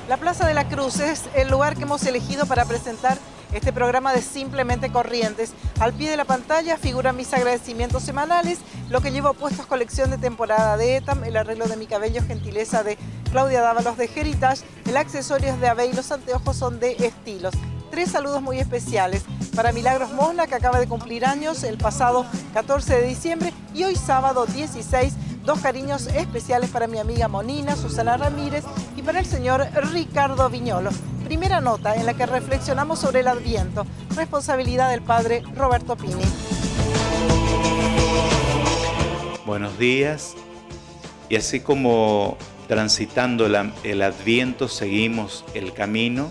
La Plaza de la Cruz es el lugar que hemos elegido para presentar este programa de Simplemente Corrientes. Al pie de la pantalla figuran mis agradecimientos semanales, lo que llevo puesto es colección de temporada de ETAM, el arreglo de mi cabello, gentileza de Claudia Dávalos de Heritage, el accesorio es de Ave y los anteojos son de Estilos. 3 saludos muy especiales para Milagros Mosna, que acaba de cumplir años el pasado 14 de diciembre, y hoy sábado 16, 2 cariños especiales para mi amiga Monina, Susana Ramírez, y para el señor Ricardo Viñolo. Primera nota en la que reflexionamos sobre el Adviento, responsabilidad del padre Roberto Pini. Buenos días, y así como transitando el Adviento seguimos el camino,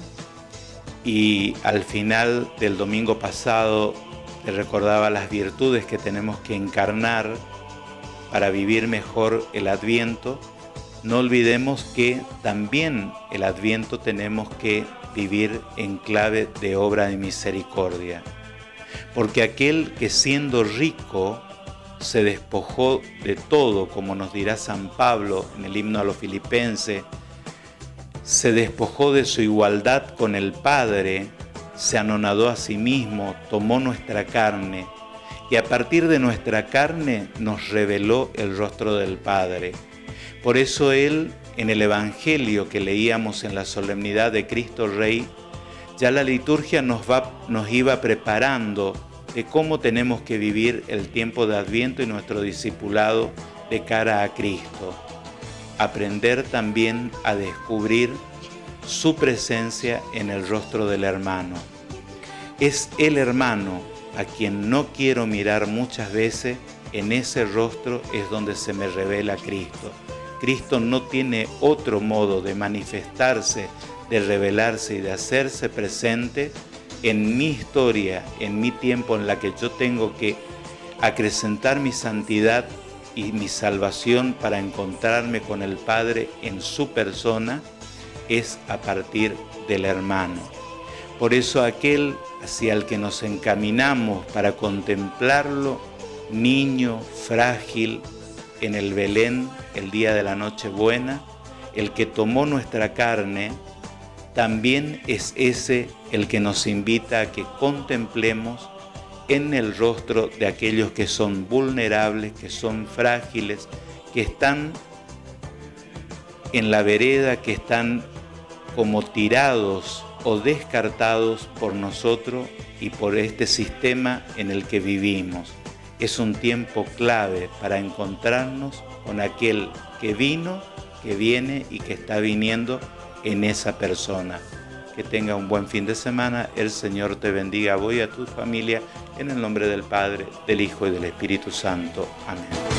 y al final del domingo pasado te recordaba las virtudes que tenemos que encarnar para vivir mejor el Adviento. No olvidemos que también el Adviento tenemos que vivir en clave de obra de misericordia. Porque aquel que siendo rico se despojó de todo, como nos dirá San Pablo en el himno a los Filipenses, se despojó de su igualdad con el Padre, se anonadó a sí mismo, tomó nuestra carne y a partir de nuestra carne nos reveló el rostro del Padre. Por eso Él, en el Evangelio que leíamos en la solemnidad de Cristo Rey, ya la liturgia nos iba preparando de cómo tenemos que vivir el tiempo de Adviento y nuestro discipulado de cara a Cristo. Aprender también a descubrir su presencia en el rostro del hermano. Es el hermano a quien no quiero mirar muchas veces, en ese rostro es donde se me revela Cristo. Cristo no tiene otro modo de manifestarse, de revelarse y de hacerse presente en mi historia, en mi tiempo en la que yo tengo que acrecentar mi santidad y mi salvación para encontrarme con el Padre en su persona, es a partir del hermano. Por eso aquel hacia el que nos encaminamos para contemplarlo, niño, frágil, en el Belén, el día de la Nochebuena, el que tomó nuestra carne, también es ese el que nos invita a que contemplemos en el rostro de aquellos que son vulnerables, que son frágiles, que están en la vereda, que están como tirados o descartados por nosotros y por este sistema en el que vivimos. Es un tiempo clave para encontrarnos con aquel que vino, que viene y que está viniendo en esa persona. Que tenga un buen fin de semana. El Señor te bendiga a vos y a tu familia, en el nombre del Padre, del Hijo y del Espíritu Santo. Amén.